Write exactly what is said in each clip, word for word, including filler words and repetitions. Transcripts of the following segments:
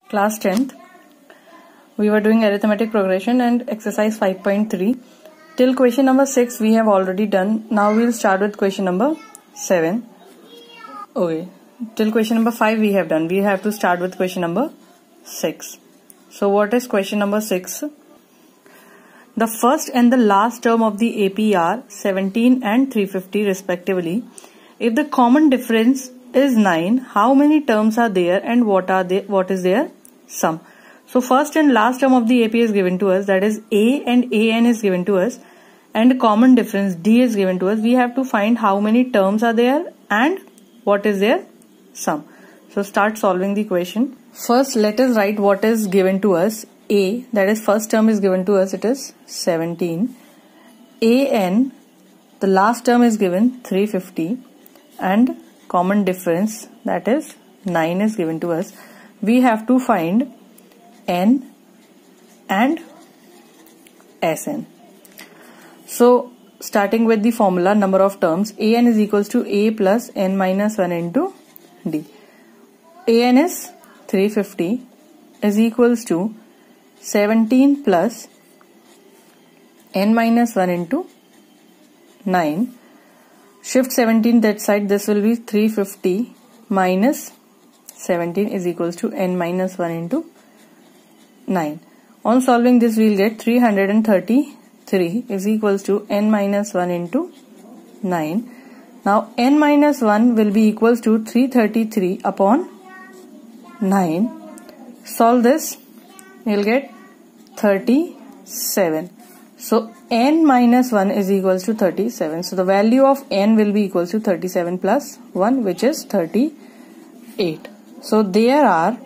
Class tenth. We were doing arithmetic progression and exercise five point three. Till question number six we have already done. Now we'll start with question number seven. Okay. Till question number five we have done. We have to start with question number six. So what is question number six? The first and the last term of the A P are seventeen and three hundred fifty respectively. If the common difference is nine, how many terms are there and what are they, what is their sum? So first and last term of the A P is given to us, that is A and A N is given to us, and common difference D is given to us. We have to find how many terms are there and what is their sum. So start solving the question. First let us write what is given to us. A, that is first term is given to us, it is seventeen. A N, the last term is given three hundred fifty, and common difference, that is nine, is given to us. We have to find N and S N. So starting with the formula, number of terms, A N is equals to A plus N minus one into D. A N is three hundred fifty is equals to seventeen plus N minus one into nine. Shift seventeen that side, this will be three hundred fifty minus seventeen is equals to N minus one into nine. On solving this we will get three hundred thirty-three is equals to N minus one into nine. Now N minus one will be equals to three hundred thirty-three upon nine. Solve this, we will get thirty-seven. So N minus one is equals to thirty-seven. So the value of N will be equals to thirty-seven plus one, which is thirty-eight. So there are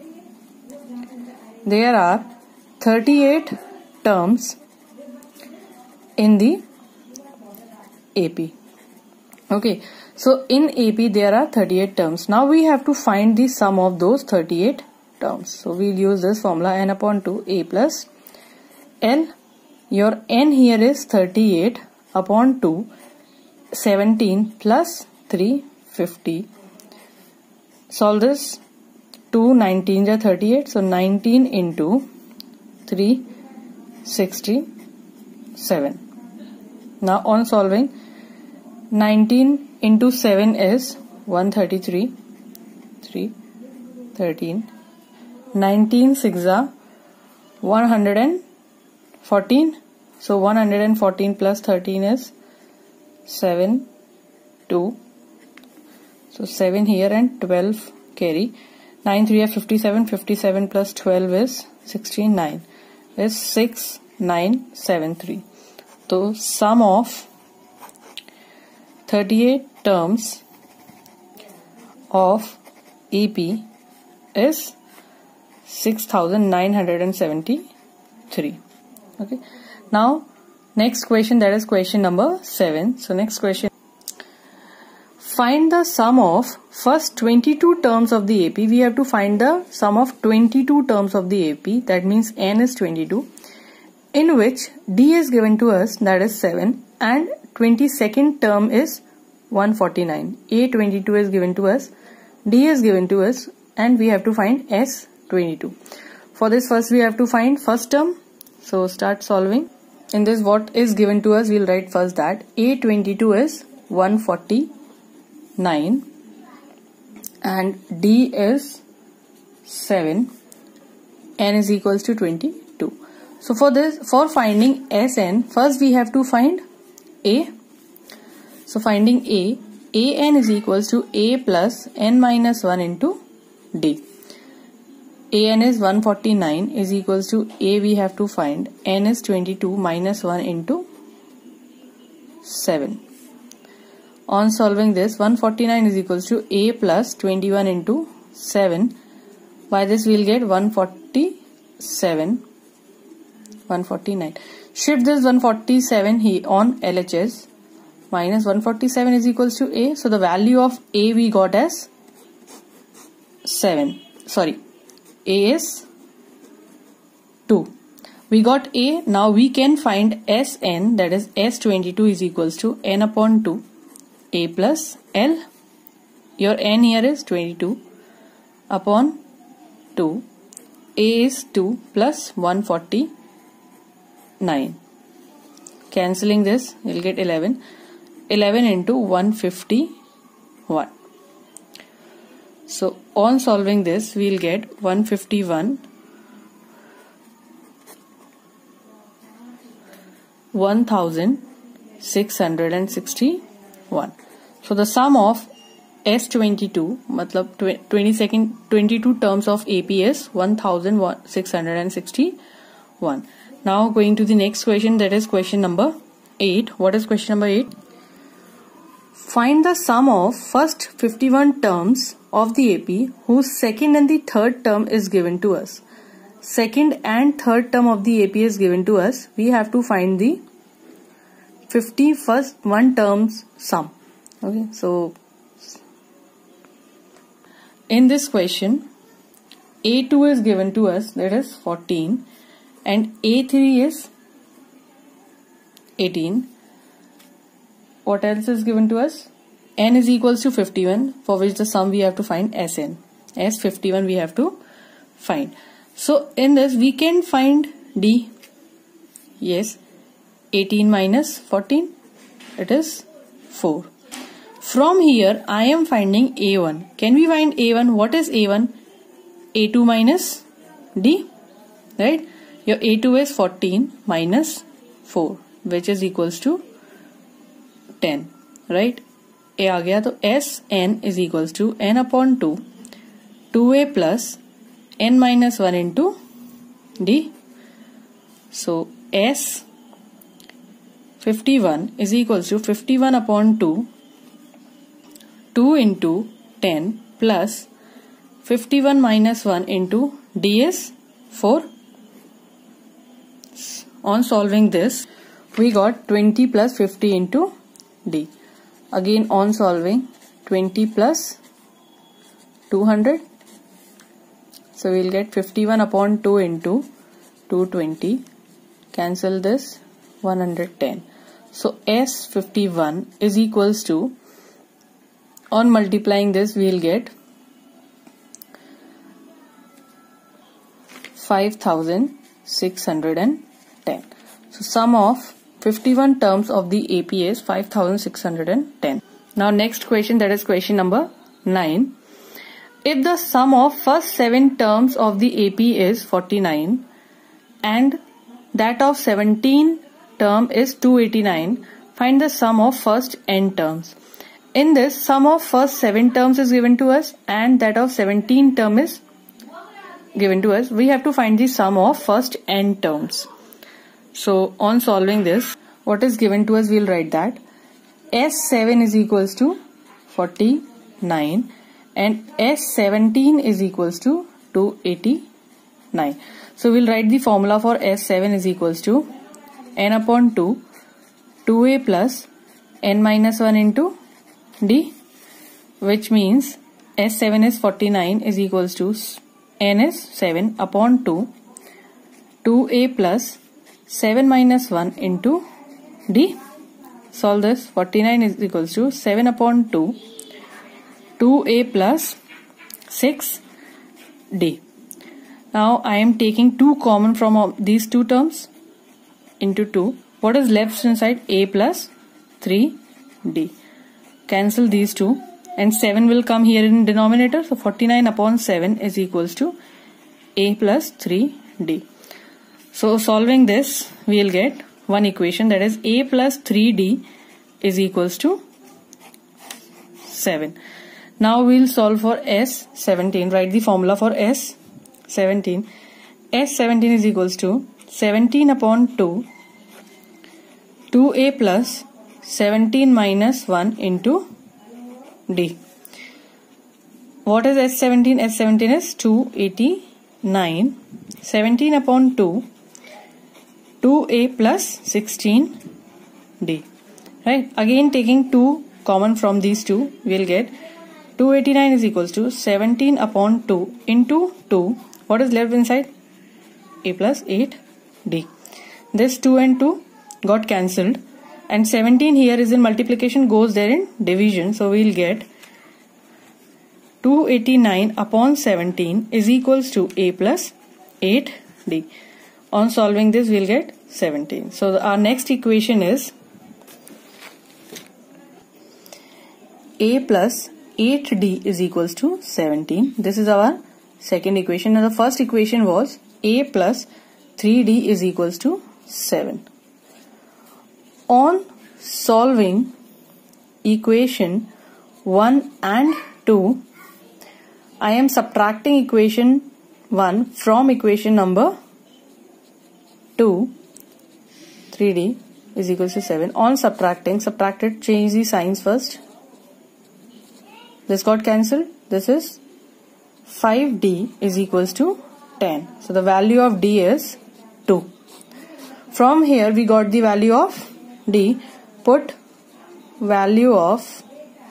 there are thirty-eight terms in the A P. Okay, so in A P there are thirty-eight terms. Now we have to find the sum of those thirty-eight terms. So we'll use this formula, N upon two A plus L. Your N here is thirty-eight upon two, seventeen plus three hundred fifty. Solve this. two nineteens are thirty-eight, so nineteen into three hundred sixty-seven. Now on solving, nineteen into seven is one hundred thirty-three, three, thirteen, nineteen six are one hundred fourteen, so one hundred fourteen plus thirteen is seven, two, so seven here and twelve carry. nine three are fifty-seven, fifty-seven plus twelve is sixty-nine, is six nine seven three. So sum of thirty-eight terms of A P is six thousand nine hundred seventy-three. Okay. Now next question, that is question number seven. So next question. Find the sum of first twenty-two terms of the A P. We have to find the sum of twenty-two terms of the A P. That means N is twenty-two, in which D is given to us, that is seven, and twenty-second term is one hundred forty-nine. A twenty-two is given to us, D is given to us, and we have to find S twenty-two. For this first we have to find first term. So start solving. In this what is given to us, we will write first that A twenty-two is one hundred forty-nine and D is seven, N is equals to twenty-two. So for this, for finding S N, first we have to find A. So finding A, A N is equals to A plus N minus one into D. A N is one hundred forty-nine is equals to A, we have to find N is twenty-two minus one into seven. On solving this, one hundred forty-nine is equals to A plus twenty-one into seven. By this we will get one hundred forty-seven, one hundred forty-nine. Shift this one hundred forty-seven here on L H S. Minus one hundred forty-seven is equals to A. So the value of A we got as seven. Sorry. A is two. We got A. Now we can find S N, that is S twenty-two is equals to N upon two. A plus L. Your N here is twenty-two upon two. A is two plus one forty-nine. Cancelling this, you'll get eleven. eleven into one fifty-one. So on solving this, we'll get one fifty-one, one thousand six hundred sixty-one. So the sum of S twenty-two, matlab twenty-second, twenty-two terms of A P is one thousand six hundred sixty-one. Now going to the next question, that is question number eight. What is question number eight? Find the sum of first fifty-one terms of the A P whose second and the third term is given to us. Second and third term of the A P is given to us. We have to find the fifty first one terms sum. Okay, so in this question, A two is given to us, that is fourteen, and A three is eighteen. What else is given to us? N is equals to fifty-one, for which the sum we have to find Sn. S fifty-one we have to find. So in this we can find D. Yes, eighteen minus fourteen, it is four. From here I am finding A one. Can we find A one? What is A one? A two minus D, right? Your A two is fourteen minus four, which is equals to ten, right? A आ गया, तो Sn is equals to n upon two, two a plus n minus one into D. So S fifty-one is equals to fifty-one upon two, two into ten plus fifty-one minus one into D is four. On solving this, we got twenty plus fifty into D. Again on solving, twenty plus two hundred. So we'll get fifty-one upon two into two hundred twenty. Cancel this, one hundred ten. So S fifty-one is equals to, on multiplying this we'll get five thousand six hundred ten. So sum of fifty-one terms of the A P is five thousand six hundred ten. Now next question, that is question number nine. If the sum of first seven terms of the A P is forty-nine and that of seventeen term is two hundred eighty-nine, find the sum of first n terms. In this, sum of first seven terms is given to us and that of seventeen term is given to us. We have to find the sum of first n terms. So on solving this, what is given to us, we'll write that S seven is equals to forty-nine and S seventeen is equals to two hundred eighty-nine. So we'll write the formula for S seven is equals to n upon two, two a plus n minus one into D, which means S seven is forty-nine is equals to n is seven upon two, two a plus seven minus one into D. Solve this. Forty-nine is equals to seven upon two, two a plus six D. Now I am taking two common from these two terms into two. What is left inside? A plus three D. Cancel these two and seven will come here in denominator. So forty-nine upon seven is equals to A plus three D. So solving this, we will get one equation, that is A plus three D is equals to seven. Now we will solve for S seventeen. Write the formula for S seventeen. S seventeen is equals to seventeen upon two, two a plus seventeen minus one into D. What is S seventeen? S seventeen is two hundred eighty-nine. seventeen upon two, two a plus sixteen D. Right? Again taking two common from these two, we will get two hundred eighty-nine is equals to seventeen upon two into two. What is left inside? A plus eight D. This two and two got cancelled and seventeen here is in multiplication, goes there in division. So we will get two hundred eighty-nine upon seventeen is equals to A plus eight d. On solving this, we'll get seventeen. So our next equation is a plus eight d is equals to seventeen. This is our second equation. Now the first equation was a plus three d is equals to seven. On solving equation one and two, I am subtracting equation one from equation number two. three d is equals to seven. On subtracting, subtracted, change the signs first. This got cancelled. This is five d is equals to ten. So the value of d is two. From here we got the value of d. Put value of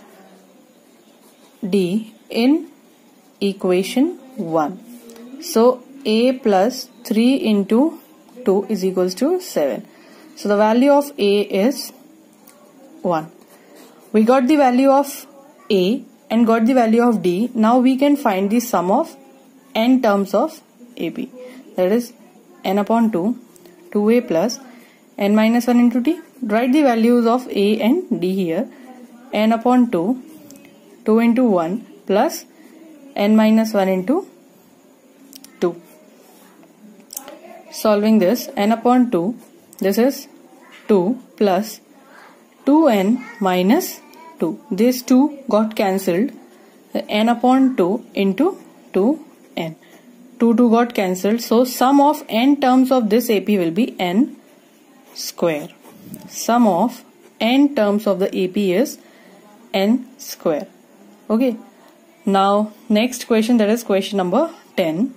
d in equation one. So a plus three into two is equals to seven. So the value of a is one. We got the value of a and got the value of d. Now we can find the sum of n terms of A P. That is n upon two, two a plus n minus one into d. Write the values of a and d here. N upon two, two into one plus n minus one into two. Solving this, n upon two, this is two plus two n minus two. This two got cancelled. N upon two into two n. two, two got cancelled. So sum of n terms of this A P will be n square. Sum of n terms of the A P is n square. Okay. Now next question, that is question number ten.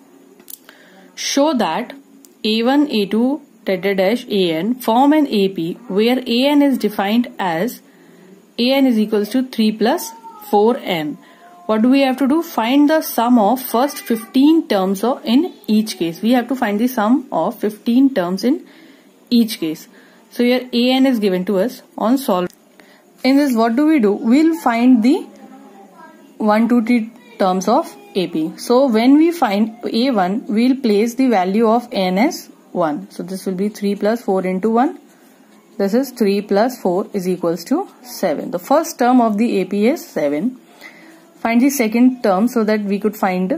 Show that A one, A two, dash dash an form an A P where an is defined as an is equals to three plus four n. What do we have to do? Find the sum of first fifteen terms of in each case. We have to find the sum of fifteen terms in each case. So here an is given to us. On solve. In this, what do we do? We'll find the one, two, three terms of A P. So when we find A one, we'll place the value of n as one. So this will be three plus four into one. This is three plus four is equals to seven. The first term of the A P is seven. Find the second term so that we could find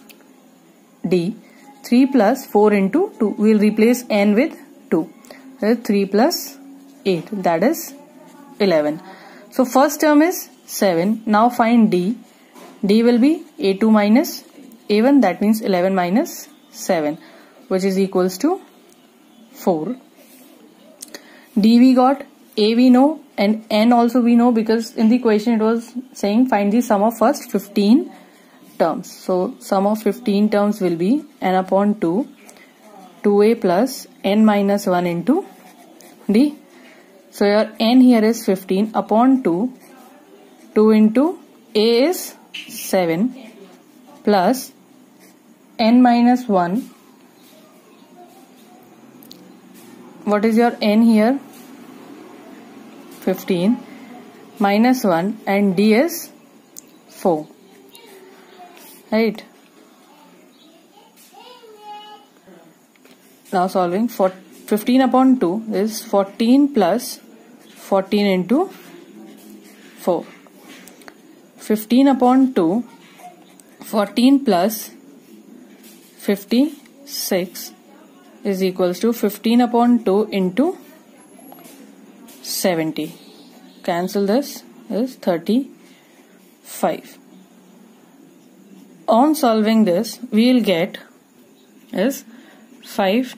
d. three plus four into two. We'll replace n with two. That is three plus eight. That is eleven. So first term is seven. Now find d. d will be a two minus a one. That means eleven minus seven, which is equals to four. D we got, a we know, and n also we know, because in the question it was saying find the sum of first fifteen terms. So sum of fifteen terms will be n upon two, two a plus n minus one into d. So your n here is fifteen upon two, two into a is seven plus n minus one. What is your n here? fifteen minus one, and d is four. Right. Now solving for fifteen upon two is fourteen plus fourteen into four. fifteen upon two, fourteen plus fifty-six is equals to fifteen upon two into seventy. Cancel this, is thirty-five. On solving this, we will get is five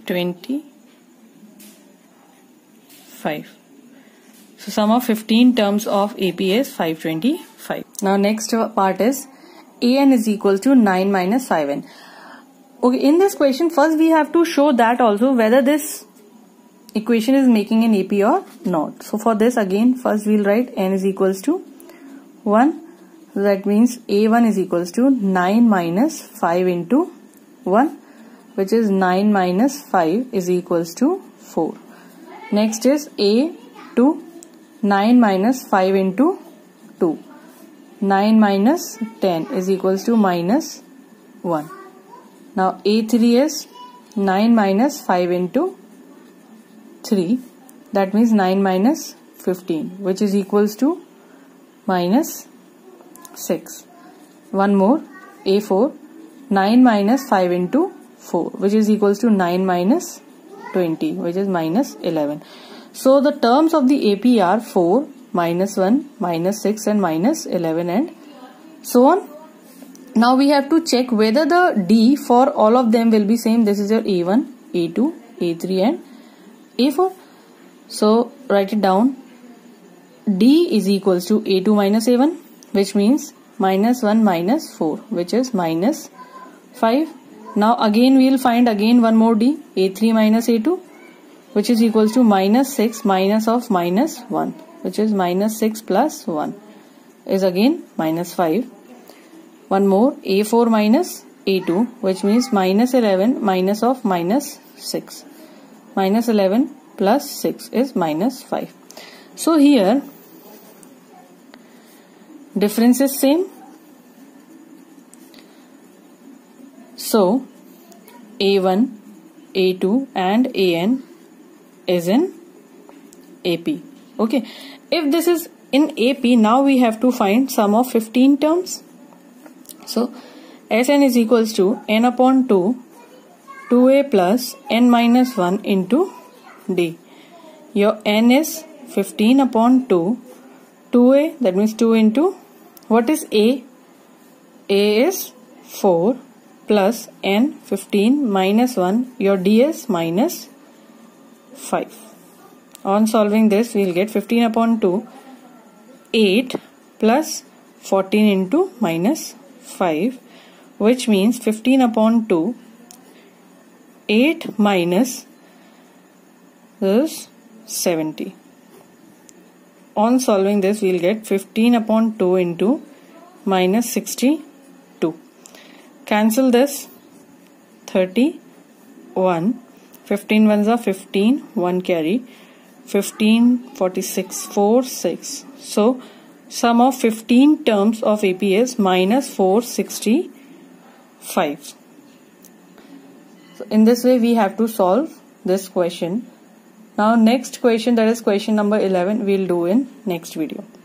twenty-five. So sum of fifteen terms of A P is five twenty-five. Now next part is an is equal to nine minus five n. Okay, in this question first we have to show that also whether this equation is making an A P or not. So for this again first we'll write n is equals to one. So that means a one is equals to nine minus five into one, which is nine minus five is equals to four. Next is a two, nine minus five into two. nine minus ten is equals to minus one. Now A three is nine minus five into three. That means nine minus fifteen, which is equals to minus six. One more, A four, nine minus five into four, which is equals to nine minus twenty, which is minus eleven. So the terms of the A P are four, minus one, minus six and minus eleven and so on. Now we have to check whether the D for all of them will be same. This is your A one, A two, A three and A four. So write it down. D is equals to A two minus A one, which means minus one minus four, which is minus five. Now again we will find again one more D, A three minus A two, which is equals to minus six minus of minus one, which is minus six plus one is again minus five. One more, A four minus A two, which means minus eleven minus of minus six. Minus eleven plus six is minus five. So here difference is same. So A one, A two and A n is in A P. Okay. If this is in A P, now we have to find sum of fifteen terms. So Sn is equals to n upon two, two a plus n minus one into D. Your n is fifteen upon two, two a, that means two into, what is A? A is four plus n fifteen minus one, your D is minus five. On solving this, we will get fifteen upon two, eight plus fourteen into minus five, which means fifteen upon two, eight minus this seventy. On solving this, we will get fifteen upon two into minus sixty-two. Cancel this, thirty-one. fifteen ones are fifteen, one carry, fifteen, forty-six, four, six. So sum of fifteen terms of A P is minus four sixty-five. So in this way we have to solve this question. Now next question, that is question number eleven, we will do in next video.